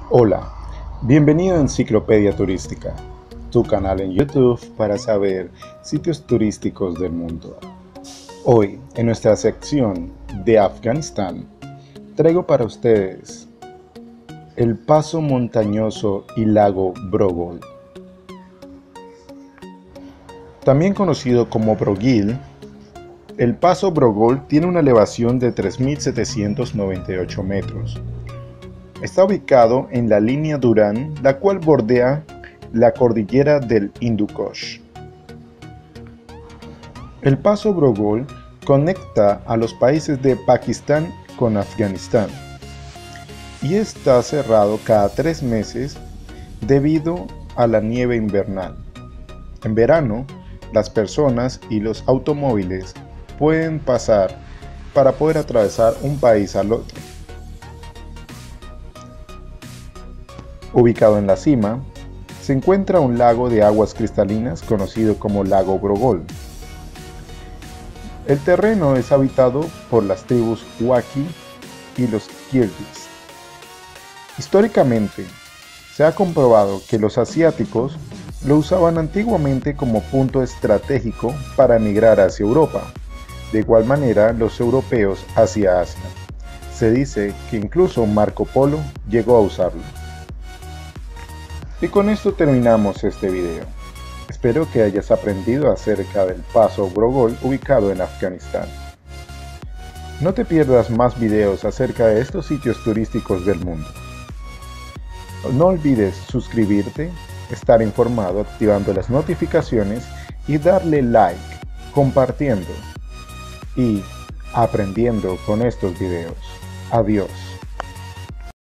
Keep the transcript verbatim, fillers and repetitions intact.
Hola, bienvenido a Enciclopedia Turística, tu canal en YouTube para saber sitios turísticos del mundo. Hoy, en nuestra sección de Afganistán, traigo para ustedes el paso montañoso y lago Brogol. También conocido como Brogil, el paso Brogol tiene una elevación de tres mil setecientos noventa y ocho metros. Está ubicado en la línea Durand, la cual bordea la cordillera del Hindu Kush. El paso Brogol conecta a los países de Pakistán con Afganistán y está cerrado cada tres meses debido a la nieve invernal. En verano, las personas y los automóviles pueden pasar para poder atravesar un país al otro. Ubicado en la cima, se encuentra un lago de aguas cristalinas conocido como lago Brogol. El terreno es habitado por las tribus Wakhi y los Kirguis. Históricamente, se ha comprobado que los asiáticos lo usaban antiguamente como punto estratégico para emigrar hacia Europa, de igual manera los europeos hacia Asia. Se dice que incluso Marco Polo llegó a usarlo. Y con esto terminamos este video. Espero que hayas aprendido acerca del paso Brogol ubicado en Afganistán. No te pierdas más videos acerca de estos sitios turísticos del mundo. No olvides suscribirte, estar informado activando las notificaciones y darle like, compartiendo y aprendiendo con estos videos. Adiós.